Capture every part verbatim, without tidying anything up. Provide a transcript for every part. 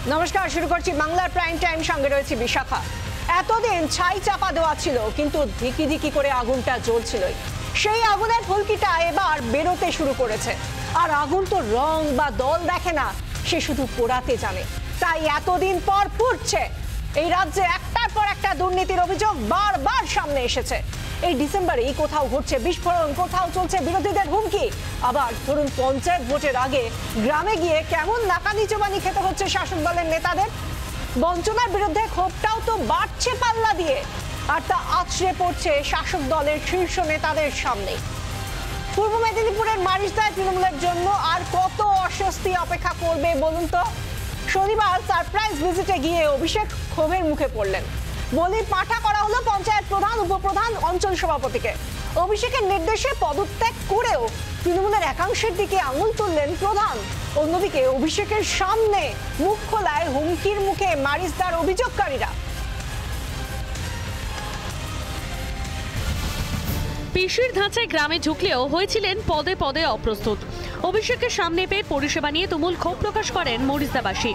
নমস্কার, শুরু করছি বাংলার প্রাইম টাইম, সঙ্গে রয়েছে বিশাখা। এতদিন ছাই চাপা দেওয়া ছিল, কিন্তু ধিকি ধিকি করে আগুনটা জ্বলছিলই। সেই আগুনের ফুলকিটা এবার বেরোতে শুরু করেছে। আর আগুন তো রং বা দল দেখে না, সে শুধু পোড়াতে জানে। তাই এতদিন পর ফুটছে। এই রাজ্যে একটার পর একটা দুর্নীতির অভিযোগ বারবার সামনে এসেছে। এই ডিসেম্বরেই কোথাও ঘটছে বিস্ফোরণ, কোথাও চলছে বিরোধীদের হুমকি। আবার ধরুন পঞ্চায়েত ভোটের আগে গ্রামে গিয়ে কেমন নাকানি চোবানি খেতে হচ্ছে শাসক দলের নেতাদের। বঞ্চনার বিরুদ্ধে ক্ষোভটাও তো বাড়ছে পাল্লা দিয়ে, আর তা আছড়ে পড়ছে শাসক দলের শীর্ষ নেতাদের সামনে। পূর্ব মেদিনীপুরের মারিচদায় তৃণমূলের জন্য আর কত অস্বস্তি অপেক্ষা করবে বলুন তো। শনিবার সারপ্রাইজ ভিজিটে গিয়ে অভিষেক ক্ষোভের মুখে পড়লেন। বলি পাঠা করা হলো পঞ্চায়েত প্রধান, উপপ্রধান, অঞ্চল সভাপতিকে। অভিষেকের নির্দেশে পদত্যাগ করেও তৃণমূলের একাংশের দিকে আঙুল তুললেন প্রধান। অন্যদিকে অভিষেকের সামনে মুখ খোলায় হুমকির মুখে মারিচদার অভিযোগকারীরা। পিসির ধাঁচায় গ্রামে ঢুকলেও হয়েছিলেন পদে পদে অপ্রস্তুত। অভিষেকের সামনে পেয়ে পরিষেবা নিয়ে তুমুল ক্ষোভ প্রকাশ করেন মরিচদাবাসী।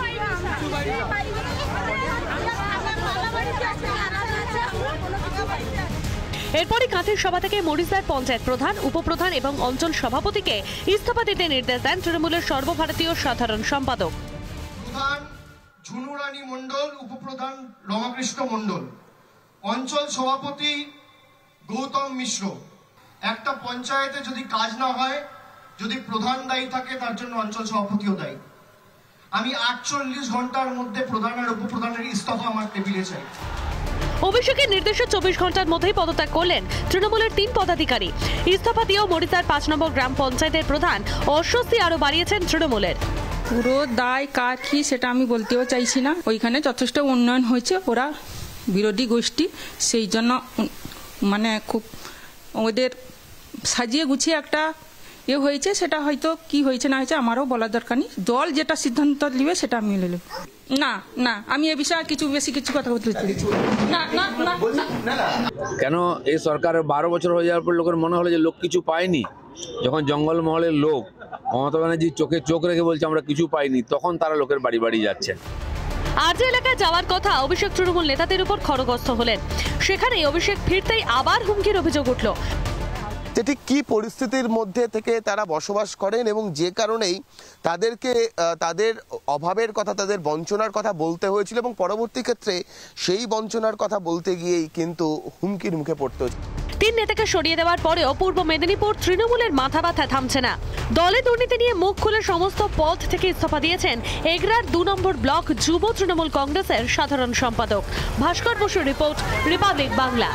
এরপরই কাঁথের সভা থেকে মরিচদার পঞ্চায়েত প্রধান, উপপ্রধান এবং অঞ্চল সভাপতিকে ইস্তফা দিতে নির্দেশ দেন তৃণমূলের সর্বভারতীয় সাধারণ সম্পাদক। প্রধান ঝুনুরানী মণ্ডল, উপপ্রধান রমাকৃষ্ণ মণ্ডল, অঞ্চল সভাপতি গৌতম মিশ্র। একটা পঞ্চায়েতে যদি কাজ না হয়, যদি প্রধান দায়ী থাকে, তার জন্য অঞ্চল সভাপতিও দায়ী। আমি আটচল্লিশ ঘন্টার মধ্যে প্রধান আর উপপ্রধানের ইস্তফা আমার টেবিলে চাই। অভিষেকের নির্দেশে চব্বিশ ঘন্টার মধ্যেই পদত্যাগ করলেন তৃণমূলের তিন পদাধিকারী। ইস্তফা দিয়েও মরিচার পাঁচ নম্বর গ্রাম পঞ্চায়েতের প্রধান অস্বস্তি আরো বাড়িয়েছেন তৃণমূলের। পুরো দায় কার কি সেটা আমি বলতেও চাইছি না। ওইখানে যথেষ্ট উন্নয়ন হয়েছে, ওরা বিরোধী গোষ্ঠী, সেই জন্য মানে খুব ওদের সাজিয়ে গুছিয়ে একটা এ হয়েছে। সেটা হয়তো কি হয়েছে না হয়েছে আমারও বলার দরকার নেই। দল যেটা সিদ্ধান্ত নেবে সেটা আমি মেনে নেব। না না আমি এ বিষয়ে কিছু বেশি কিছু কথা বলতে না না না। কেন এই সরকারের বারো বছর হয়ে যাওয়ার পর লোকের মনে হলো যে লোক কিছু পায়নি। যখন জঙ্গল মহলের লোক মমতা ব্যানার্জির চোখে চোখ রেখে বলছে আমরা কিছু পাইনি, তখন তারা লোকের বাড়ি বাড়ি যাচ্ছেন। আর যে এলাকায় যাওয়ার কথা অভিষেক তৃণমূল নেতাদের উপর খড়গস্ত হলেন, সেখানেই অভিষেক ফিরতেই আবার হুমকির অভিযোগ উঠল। ঠিক কি পরিস্থিতির মধ্যে থেকে তারা বসবাস করেন এবং যে কারণেই তাদেরকে তাদের অভাবের কথা, তাদের বঞ্চনার কথা বলতে হয়েছিল এবং পরবর্তী ক্ষেত্রে সেই বঞ্চনার কথা বলতে গিয়েই কিন্তু হুমকির মুখে পড়তে হয়েছে। তিন নেতাকে সরিয়ে দেওয়ার পরেও পূর্ব মেদিনীপুর তৃণমূলের মাথা ব্যথা থামছে না। দলে দুর্নীতি নিয়ে মুখ খুলে সমস্ত পদ থেকে ইস্তফা দিয়েছেন এগরার দু নম্বর ব্লক যুব তৃণমূল কংগ্রেসের সাধারণ সম্পাদক। ভাস্কর বসুর রিপোর্ট, রিপাবলিক বাংলা।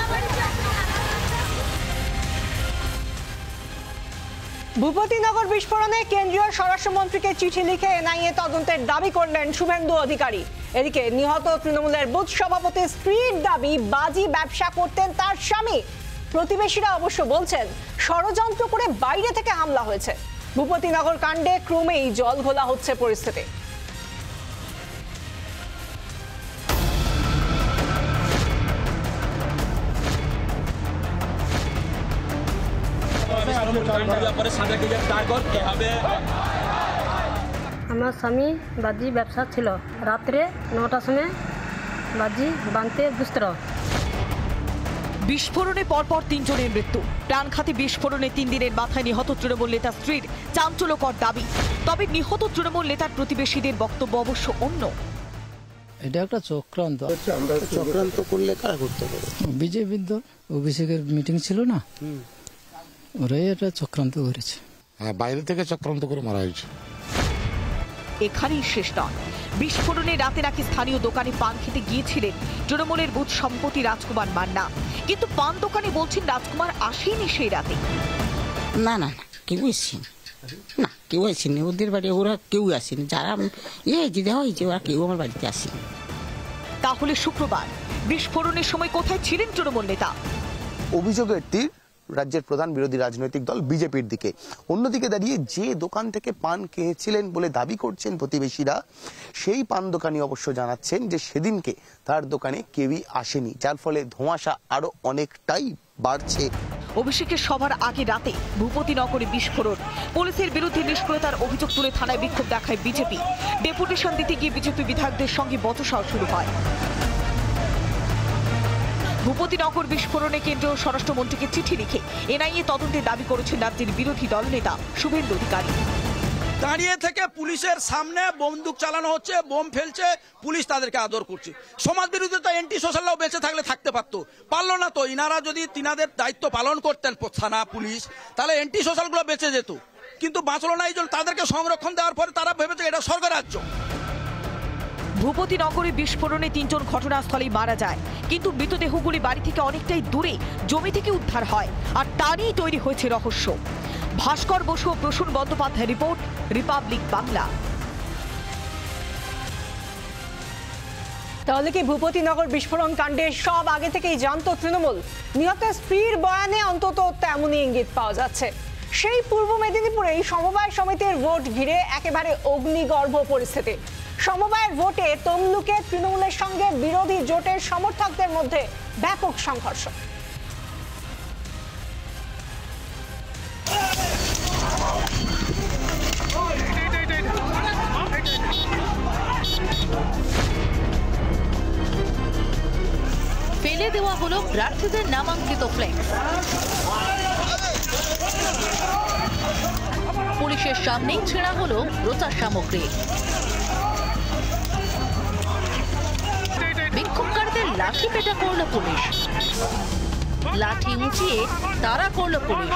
ভূপতিনগর বিস্ফোরণে কেন্দ্রীয় স্বরাষ্ট্রমন্ত্রীকে চিঠি লিখে এনআইএ তদন্তের দাবি করলেন শুভেন্দু অধিকারী। এদিকে নিহত তৃণমূলের বুথ সভাপতির স্ত্রীর দাবি বাজি ব্যবসা করতেন তার স্বামী। প্রতিবেশীরা অবশ্য বলছেন ষড়যন্ত্র করে বাইরে থেকে হামলা হয়েছে। ভূপতিনগর কাণ্ডে ক্রমেই জল ঘোলা হচ্ছে পরিস্থিতি। আমার স্বামী বাজি ব্যবসা ছিল, রাত্রে নটার সময় বাজি বানতে দুষ্টর। বিস্ফোরণে পরপর তিনজনের মৃত্যু। প্রাণঘাতী বিস্ফোরণে তিন দিনের মাথায় নিহত তৃণমূল নেতা স্ত্রীর চাঞ্চল্যকর দাবি। তবে নিহত তৃণমূল নেতার প্রতিবেশীদের বক্তব্য অবশ্য অন্য। এটা একটা চক্রান্ত। চক্রান্ত করলে কারা করতে পারে? বিজেপির দল, অভিষেকের মিটিং ছিল না, ওরাই এটা চক্রান্ত করেছে। হ্যাঁ, বাইরে থেকে চক্রান্ত করে মারা হয়েছে। এখানেই শেষ নয়। বিস্ফোরণে রাতে নাকি স্থানীয় দোকানে পান খেতে গিয়েছিলেন তৃণমূলের বুথ সম্পত্তি রাজকুমার মান্না, কিন্তু পান দোকানে বলছেন রাজকুমার আসেনি সেই রাতে। না না না কেউ আসেনি, না কেউ আসেনি ওদের বাড়ি, ওরা কেউ আসেনি। যারা ইয়ে হয়েছে দেওয়া হয়েছে ওরা কেউ আমার বাড়িতে আসেনি। তাহলে শুক্রবার বিস্ফোরণের সময় কোথায় ছিলেন তৃণমূল নেতা? অভিযোগের তীর রাজ্যের প্রধান বিরোধী রাজনৈতিক দল বিজেপির দিকে। অন্যদিকে দাঁড়িয়ে যে দোকান থেকে পান খেয়েছিলেন বলে দাবি করছেন প্রতিবেশীরা, সেই পান দোকানি অবশ্য জানাচ্ছেন যে সেদিনকে তার দোকানে কেউই আসেনি, যার ফলে ধোঁয়াশা আরো অনেকটাই বাড়ছে। অভিষেকের সভার আগে রাতে ভূপতিনগরে বিস্ফোরণ, পুলিশের বিরুদ্ধে নিষ্ক্রিয়তার অভিযোগ তুলে থানায় বিক্ষোভ দেখায় বিজেপি। ডেপুটেশন দিতে গিয়ে বিজেপি বিধায়কদের সঙ্গে বচসাও শুরু হয়। ভূপতিনগর বিস্ফোরণে কেন্দ্রীয় স্বরাষ্ট্রমন্ত্রীকে চিঠি লিখে এনআইএ তদন্তের দাবি করেছেন রাজ্যের বিরোধী দলনেতা শুভেন্দু অধিকারী। দাঁড়িয়ে থেকে পুলিশের সামনে বন্দুক চালানো হচ্ছে, বোম ফেলছে, পুলিশ তাদেরকে আদর করছে। সমাজ বিরোধিতা এন্টি সোশ্যালরাও বেঁচে থাকলে থাকতে পারতো, পারলো না তো। ইনারা যদি তিনাদের দায়িত্ব পালন করতেন থানা পুলিশ, তাহলে এন্টি সোশ্যালগুলো বেঁচে যেত, কিন্তু বাঁচলো না। এই জন্য তাদেরকে সংরক্ষণ দেওয়ার পরে তারা ভেবেছে এটা স্বর্গরাজ্য। ভূপতিনগরে বিস্ফোরণে তিনজন ঘটনাস্থলেই মারা যায়, কিন্তু মৃতদেহগুলি বাড়ি থেকে অনেকটাই দূরে জমি থেকে উদ্ধার হয়, আর তারই তৈরি হয়েছে রহস্য। ভাস্কর বসু ও প্রসূন বন্দ্যোপাধ্যায় রিপোর্ট, রিপাবলিক বাংলা। তাহলে কি ভূপতিনগর বিস্ফোরণ কাণ্ডে সব আগে থেকেই জানতো তৃণমূল? নিহতের স্ত্রীর বয়ানে অন্তত তেমনই ইঙ্গিত পাওয়া যাচ্ছে। সেই পূর্ব মেদিনীপুরে সমবায় সমিতির ভোট ঘিরে একেবারে অগ্নিগর্ভ পরিস্থিতি। সমবায়ের ভোটে তমলুকে তৃণমূলের সঙ্গে বিরোধী জোটের সমর্থকদের মধ্যে ব্যাপক সংঘর্ষ। ফেলে দেওয়া হলো প্রার্থীদের নামাঙ্কিত ফ্লেক্স। পুলিশের সামনেই ছেঁড়া হলো প্রচার সামগ্রী। বিক্ষোভকারীদের লাঠি পেটা করল পুলিশ, লাঠি উঁচিয়ে তাড়া করল পুলিশ।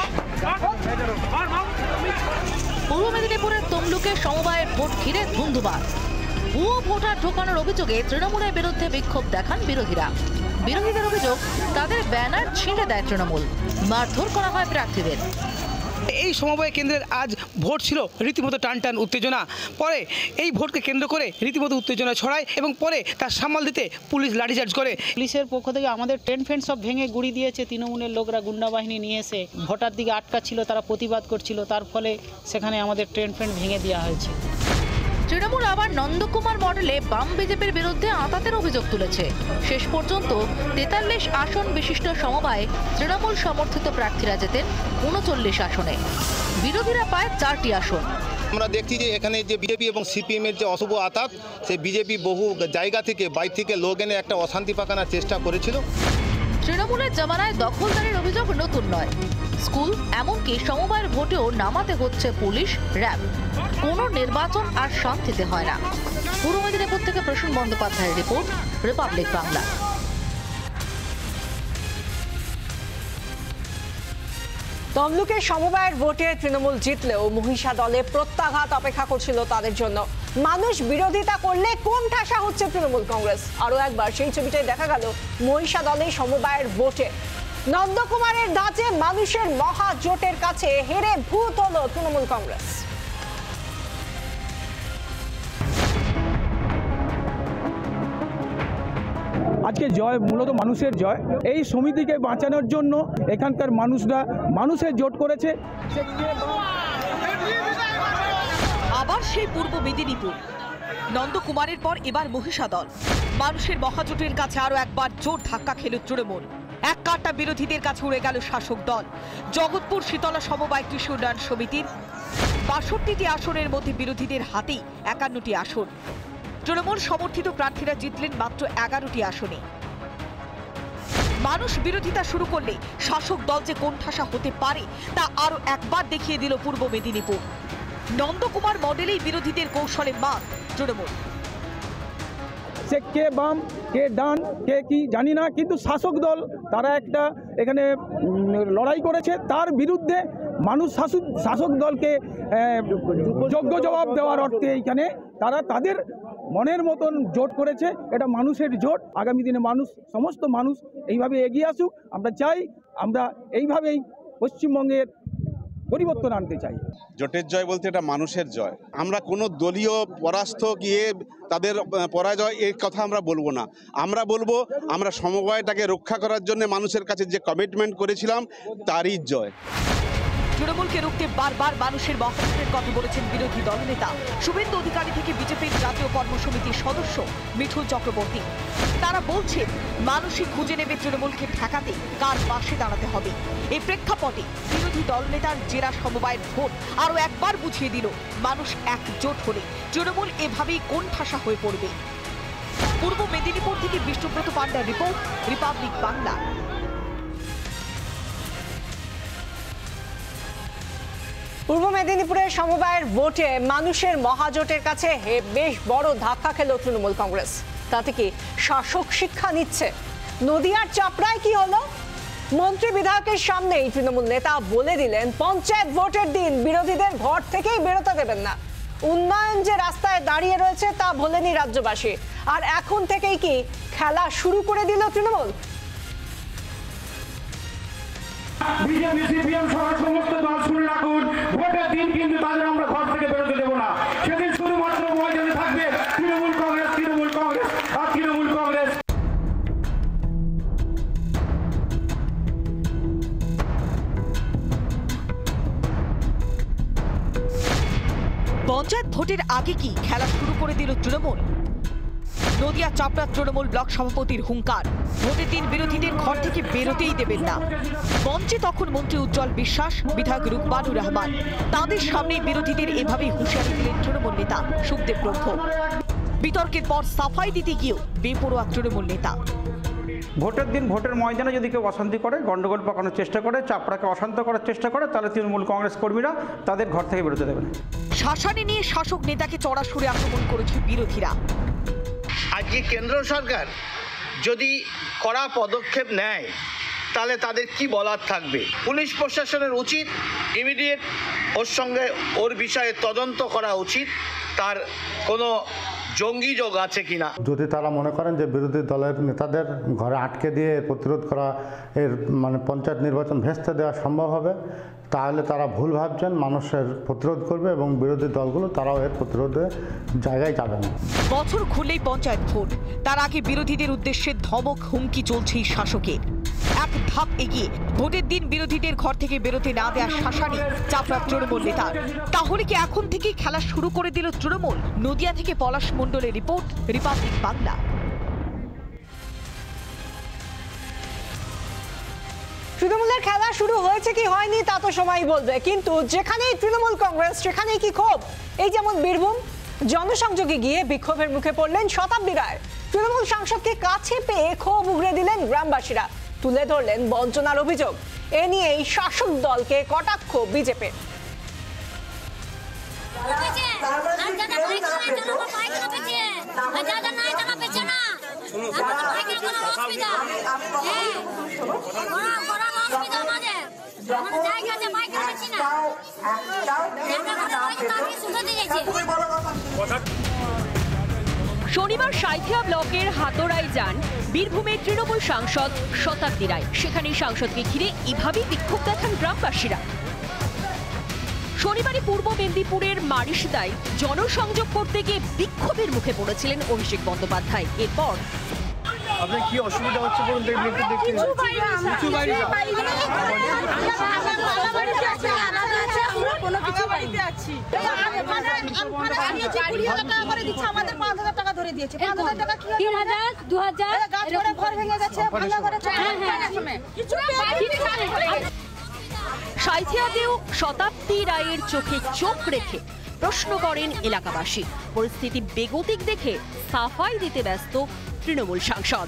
পূর্ব মেদিনীপুরের তমলুকে সমবায়ের ভোট ঘিরে ধুন্ধুমার। ভুয়ো ভোটার ঢোকানোর অভিযোগে তৃণমূলের বিরুদ্ধে বিক্ষোভ দেখান বিরোধীরা। বিরোধীদের অভিযোগ, তাদের ব্যানার ছিঁড়ে দেয় তৃণমূল, মারধর করা হয় প্রার্থীদের। এই সমবায় কেন্দ্রের আজ ভোট ছিল রীতিমতো টান টান উত্তেজনা। পরে এই ভোটকে কেন্দ্র করে রীতিমতো উত্তেজনা ছড়ায় এবং পরে তার সামাল দিতে পুলিশ লাঠিচার্জ করে। পুলিশের পক্ষ থেকে আমাদের টেন্ট ফেন্ট সব ভেঙে গুড়ি দিয়েছে তৃণমূলের লোকরা, গুন্ডা বাহিনী নিয়ে এসে ভোটার দিকে আটকা ছিল, তারা প্রতিবাদ করছিল, তার ফলে সেখানে আমাদের টেন্ট ফেন্ট ভেঙে দেওয়া হয়েছে। তৃণমূল আবার নন্দকুমার মডেলে বাম বিজেপির বিরুদ্ধে আঁতাতের অভিযোগ তুলেছে। শেষ পর্যন্ত তেতাল্লিশ আসন বিশিষ্ট সমবায় তৃণমূল সমর্থিত প্রার্থীরা জেতেন উনচল্লিশ আসনে, বিরোধীরা পায় চারটি আসন। আমরা দেখছি যে এখানে যে বিজেপি এবং সিপিএম এর যে অশুভ আতাত, সেই বিজেপি বহু জায়গা থেকে বাইরে থেকে লোক এনে একটা অশান্তি পাকানোর চেষ্টা করেছিল। তৃণমূলের জামানায় দখলদারির অভিযোগ নতুন নয়। স্কুল এমনকি সমবায়ের ভোটেও নামাতে হচ্ছে পুলিশ, র্যাব। কোনো নির্বাচন আর শান্তিতে হয় না। পূর্ব মেদিনীপুর থেকে প্রসূন বন্দ্যোপাধ্যায়ের রিপোর্ট, রিপাবলিক বাংলা। তমলুকে সমবায়ের ভোটে তৃণমূল জিতলেও মহিষা দলে প্রত্যাঘাত অপেক্ষা করছিল তাদের জন্য। মানুষ বিরোধিতা করলে কোন ঠাসা হচ্ছে তৃণমূল কংগ্রেস। আরো একবার সেই ছবিটাই দেখা গেল মহিষা দলে সমবায়ের ভোটে। নন্দকুমারের ধাঁচে মানুষের মহা জোটের কাছে হেরে ভূত হলো তৃণমূল কংগ্রেস। আজকে জয় মূলত মানুষের জয়। এই সমিতিকে বাঁচানোর জন্য এখানকার মানুষরা মানুষের জোট করেছে। আবার সেই পূর্ব মেদিনীপুর, নন্দকুমারের পর এবার মহিষা দল। মানুষের মহাজোটের কাছে আরো একবার জোর ধাক্কা খেল তৃণমূল। এক কাট্টা বিরোধীদের কাছে উড়ে গেল শাসক দল। জগৎপুর শীতলা সমবায় কৃষি উন্নয়ন সমিতির বাষট্টিটি আসনের মধ্যে বিরোধীদের হাতেই একান্নটি আসন। তৃণমূল সমর্থিত প্রার্থীরা জিতলেন মাত্র এগারোটি আসনে। মানুষ বিরোধিতা শুরু করলে শাসক দল যে কোণঠাসা হতে পারে তা আরো একবার দেখিয়ে দিল পূর্ব মেদিনীপুর। নন্দকুমার মডেলেই বিরোধীদের কৌশলে মাত তৃণমূল। সে কে বাম কে ডান কে কি জানি না, কিন্তু শাসক দল তারা একটা এখানে লড়াই করেছে, তার বিরুদ্ধে মানুষ শাসক শাসক দলকে যোগ্য জবাব দেওয়ার অর্থে এইখানে তারা তাদের মনের মতন জোট করেছে। এটা মানুষের জোট। আগামী দিনে মানুষ সমস্ত মানুষ এইভাবে এগিয়ে আসুক। আমরা চাই, আমরা এইভাবেই পশ্চিমবঙ্গের পরিবর্তন আনতে চাই। জোটের জয় বলতে এটা মানুষের জয়। আমরা কোনো দলীয় পরাস্ত গিয়ে তাদের পরাজয় এই কথা আমরা বলবো না। আমরা বলবো আমরা সমবায়টাকে রক্ষা করার জন্য মানুষের কাছে যে কমিটমেন্ট করেছিলাম তারই জয়। তৃণমূলকে রুখতে বারবার মানুষের মহাজোটের কথা বলেছেন বিরোধী দলনেতা শুভেন্দু অধিকারী থেকে বিজেপির জাতীয় কর্মসমিতির সদস্য মিঠুন চক্রবর্তী। তারা বলছেন মানুষই খুঁজে নেবে তৃণমূলকে ঠেকাতে কার পাশে দাঁড়াতে হবে। এই প্রেক্ষাপটে বিরোধী দলনেতার জেরা সমবায়ের ভোট আরও একবার বুঝিয়ে দিল মানুষ একজোট হলে তৃণমূল এভাবেই কোণঠাসা হয়ে পড়বে। পূর্ব মেদিনীপুর থেকে বিষ্ণুব্রত পান্ডার রিপোর্ট, রিপাবলিক বাংলা। পূর্ব মেদিনীপুরের সমবায়ের ভোটে মানুষের মহাজোটের কাছে বেশ বড় ধাক্কা খেল তৃণমূল কংগ্রেস। তাতে কি শাসক শিক্ষা নিচ্ছে? নদিয়ার চাপড়ায় কি হলো? মন্ত্রী বিধায়কের সামনেই তৃণমূল নেতা বলে দিলেন পঞ্চায়েত ভোটের দিন বিরোধীদের ঘর থেকেই বেরোতে দেবেন না। উন্নয়ন যে রাস্তায় দাঁড়িয়ে রয়েছে তা ভোলেনি রাজ্যবাসী। আর এখন থেকেই কি খেলা শুরু করে দিল তৃণমূল? বিজেপি সিপিএম সহ সমস্ত দল শুনে রাখুন, ভোটের দিন কিন্তু তাদের আমরা ঘর থেকে বেরোতে দেবো না। সেদিন শুধুমাত্র ময়দানে থাকবে তৃণমূল কংগ্রেস, তৃণমূল কংগ্রেস আর তৃণমূল কংগ্রেস। পঞ্চায়েত ভোটের আগে কি খেলা শুরু করে দিল তৃণমূল? নদিয়া চাপড়া তৃণমূল ব্লক সভাপতির হুঙ্কার, ভোটের দিন বিরোধীদের ঘর থেকে বেরোতেই দেবেন না। মঞ্চে তখন মন্ত্রী উজ্জ্বল বিশ্বাস, বিধায়ক রুকমানুর রহমান। তাদের সামনে বিরোধীদের এভাবেই হুঁশিয়ারি দিলেন তৃণমূল নেতা সুখদেব ব্রহ্ম। বিতর্কের পর সাফাই দিতে গিয়েও বেপরোয়া তৃণমূল নেতা। ভোটের দিন ভোটের ময়দানে যদি কেউ অশান্তি করে, গন্ডগোল পাকানোর চেষ্টা করে, চাপড়াকে অশান্ত করার চেষ্টা করে, তাহলে তৃণমূল কংগ্রেস কর্মীরা তাদের ঘর থেকে বেরোতে দেবে না। শাসানি নিয়ে শাসক নেতাকে চড়া সুরে আক্রমণ করেছে বিরোধীরা। আজকে কেন্দ্র সরকার যদি কড়া পদক্ষেপ নেয় তাহলে তাদের কি বলার থাকবে? পুলিশ প্রশাসনের উচিত ইমিডিয়েট ওর সঙ্গে ওর বিষয়ে তদন্ত করা উচিত, তার কোনো জঙ্গি যোগ আছে কিনা। যদি তারা মনে করেন যে বিরোধী দলের নেতাদের ঘরে আটকে দিয়ে প্রতিরোধ করা, এর মানে পঞ্চায়েত নির্বাচন ভেস্তে দেওয়া সম্ভব হবে, তাহলে তারা ভুল ভাবছেন। মানুষের প্রতিরোধ করবে এবং বিরোধী দলগুলো তারাও এর প্রতিরোধের জায়গায় যাবে না। বছর খুললেই পঞ্চায়েত ভোট, তার আগে বিরোধীদের উদ্দেশ্যে ধমক হুমকি চলছেই শাসকের। এক ধাপ এগিয়ে ভোটের দিন বিরোধীদের ঘর থেকে বেরোতে না দেওয়ার শাসানি চাপড়া তৃণমূল নেতার। তাহলে কি এখন থেকেই খেলা শুরু করে দিল তৃণমূল? নদিয়া থেকে পলাশ মণ্ডলের রিপোর্ট, রিপাবলিক বাংলা। তৃণমূলের খেলা শুরু হয়েছে কি হয়নি তা তো সময় বলবে, কিন্তু যেখানেই তৃণমূল কংগ্রেস সেখানেই কি ক্ষোভ। এই যেমন বীরভূম, জনসংযোগে গিয়ে বিক্ষোভের মুখে পড়লেন শতাব্দী রায়। তৃণমূল সাংসদকে কাছে পেয়ে ক্ষোভ উগরে দিলেন গ্রামবাসীরা, তুলে ধরলেন বঞ্চনার অভিযোগ। এ নিয়েই শাসক দলকে কটাক্ষ বিজেপির। শনিবার সাঁইথিয়া ব্লকের হাতোরায় যান বীরভূমের তৃণমূল সাংসদ শতাব্দী রায়। সেখানে সাংসদকে ঘিরে এভাবেই বিক্ষোভ দেখান গ্রামবাসীরা। শনিবারই পূর্ব মেদিনীপুরের মারিশদায় জনসংযোগ করতে গিয়ে বিক্ষোভের মুখে পড়েছিলেন অভিষেক বন্দ্যোপাধ্যায়। এরপর আপনার কি অসুবিধা হচ্ছে বলুন তো, একটু দেখতে সাঁইথিয়াতেও শতাব্দী রায়ের চোখে চোখ রেখে প্রশ্ন করেন এলাকাবাসী। পরিস্থিতি বেগতিক দেখে সাফাই দিতে ব্যস্ত তৃণমূল সাংসদ।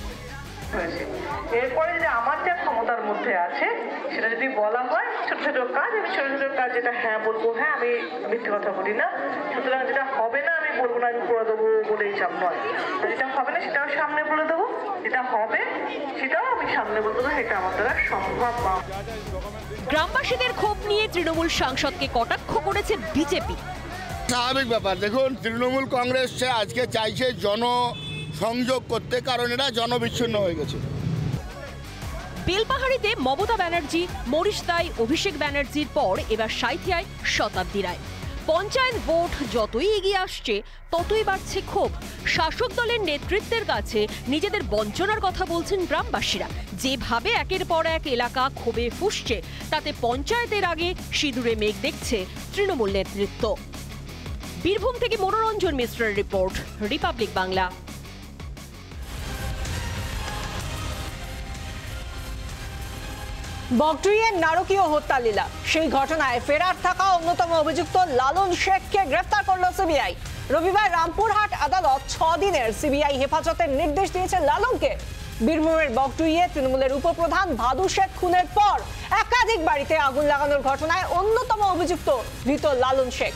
এরপরে যে আমার যা ক্ষমতার মধ্যে আছে সেটা যদি বলা হয়, ছোট ছোট কাজ, আমি ছোট ছোট কাজ যেটা হ্যাঁ বলবো হ্যাঁ, আমি মিথ্যে কথা বলি না। সুতরাং যেটা হবে না আমি বলবো না আমি করে দেবো বলে হিসাব নয়। যেটা হবে না সেটাও সামনে বলে দেবো, যেটা হবে সেটাও আমি সামনে বলতে দেবো, এটা আমার দ্বারা সম্ভব না। গ্রামবাসীদের ক্ষোভ নিয়ে তৃণমূল সাংসদকে কটাক্ষ করেছে বিজেপি। স্বাভাবিক ব্যাপার, দেখুন তৃণমূল কংগ্রেস আজকে চাইছে জন সংযোগ করতে, কারণ এরা জনবিচ্ছিন্ন হয়ে গেছে। বেলপাহাড়িতে মমতা ব্যানার্জি, মরিশদায় অভিষেক ব্যানার্জির পর এবার সাঁইথিয়ায় শতাব্দী রায়। পঞ্চায়েত ভোট যতই এগিয়ে আসছে ততই বাড়ছে ক্ষোভ। শাসক দলের নেতৃত্বের কাছে নিজেদের বঞ্চনার কথা বলছেন গ্রামবাসীরা। যেভাবে একের পর এক এলাকা ক্ষোভে ফুঁসছে তাতে পঞ্চায়েতের আগে সিঁদুরে মেঘ দেখছে তৃণমূল নেতৃত্ব। বীরভূম থেকে মনোরঞ্জন মিশ্রের রিপোর্ট, রিপাবলিক বাংলা। বগটুইয়ের নারকীয় হত্যা লীলা, সেই ঘটনায় ফেরার থাকা অন্যতম অভিযুক্ত লালন শেখকে গ্রেফতার করল সিবিআই। রবিবার রামপুরহাট আদালত ছ দিনের সিবিআই হেফাজতের নির্দেশ দিয়েছে লালনকে। বীরভূমের বগটুইয়ে তৃণমূলের উপপ্রধান ভাদু শেখ খুনের পর একাধিক বাড়িতে আগুন লাগানোর ঘটনায় অন্যতম অভিযুক্ত ধৃত লালন শেখ।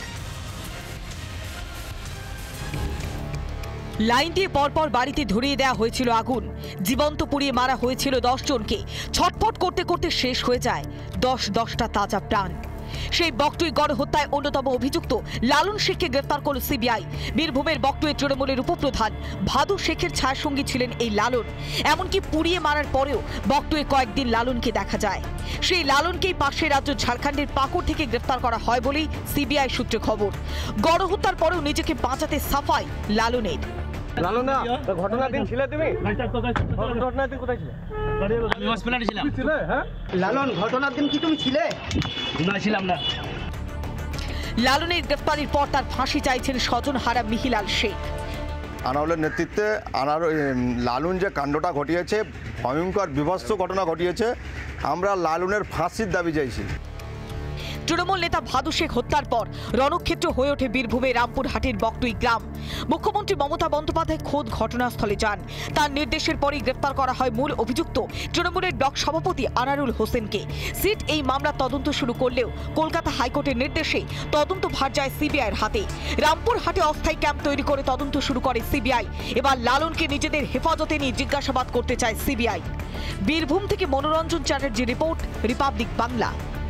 লাইন দিয়ে পরপর বাড়িতে ধরিয়ে দেওয়া হয়েছিল আগুন, জীবন্ত পুড়িয়ে মারা হয়েছিল দশ জনকে। ছটফট করতে করতে শেষ হয়ে যায় দশ দশটা তাজা প্রাণ। সেই বগটুই গণহত্যায় অন্যতম অভিযুক্ত লালন শেখকে গ্রেফতার করল সিবিআই। বীরভূমের বগটুই তৃণমূলের উপপ্রধান ভাদু শেখের ছায়াসঙ্গী ছিলেন এই লালন। এমনকি পুড়িয়ে মারার পরেও বগটুয়ে কয়েকদিন লালনকে দেখা যায়। সেই লালনকেই পাশের রাজ্য ঝাড়খণ্ডের পাকুড় থেকে গ্রেফতার করা হয় বলেই সিবিআই সূত্রে খবর। গণহত্যার পরেও নিজেকে বাঁচাতে সাফাই লালনের। লালনা, ঘটনার দিন ছিলে তুমি? ঘটনার দিন কোথায় ছিলে? আমি হসপিটালে ছিলাম। ছিলে? হ্যাঁ। লালন, ঘটনার দিন কি তুমি ছিলে? না, ছিলাম না। লালনের গ্রেফতারির পর তার ফাঁসি চাইছেন স্বজন হারা মিহিলাল শেখ। আনাউলের নেতৃত্বে আনার লালুন যে কাণ্ডটা ঘটিয়েছে, ভয়ঙ্কর বিভৎস ঘটনা ঘটিয়েছে, আমরা লালুনের ফাঁসির দাবি চাইছি। তৃণমূল নেতা ভাদু শেখ হত্যার পর রণক্ষেত্র হয়ে ওঠে বীরভূমের রামপুরহাটের বগটুই গ্রাম। মুখ্যমন্ত্রী মমতা বন্দ্যোপাধ্যায় খোদ ঘটনাস্থলে যান। তার নির্দেশের পরই গ্রেফতার করা হয় মূল অভিযুক্ত তৃণমূলের ব্লক সভাপতি আনারুল হোসেনকে। সিট এই মামলা তদন্ত শুরু করলেও কলকাতা হাইকোর্টের নির্দেশে তদন্ত ভার যায় সিবিআইয়ের হাতে। রামপুরহাটে অস্থায়ী ক্যাম্প তৈরি করে তদন্ত শুরু করে সিবিআই। এবার লালনকে নিজেদের হেফাজতে নিয়ে জিজ্ঞাসাবাদ করতে চায় সিবিআই। বীরভূম থেকে মনোরঞ্জন চ্যাটার্জি রিপোর্ট, রিপাবলিক বাংলা।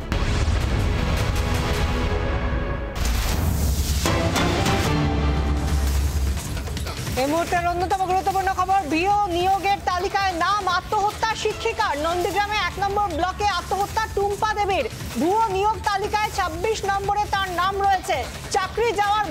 এই মুহূর্তের অন্যতম গুরুত্বপূর্ণ খবর, বিও নিয়োগের তালিকায় নাম আত্মহত্যা শিক্ষিকার। নন্দীগ্রামে এক নম্বর ব্লকে আত্মহত্যা টুম্পা দেবীর। ভুয়ো নিয়োগ তালিকায় ছাব্বিশ নম্বরে তার নাম রয়েছে। চাকরি যাওয়ার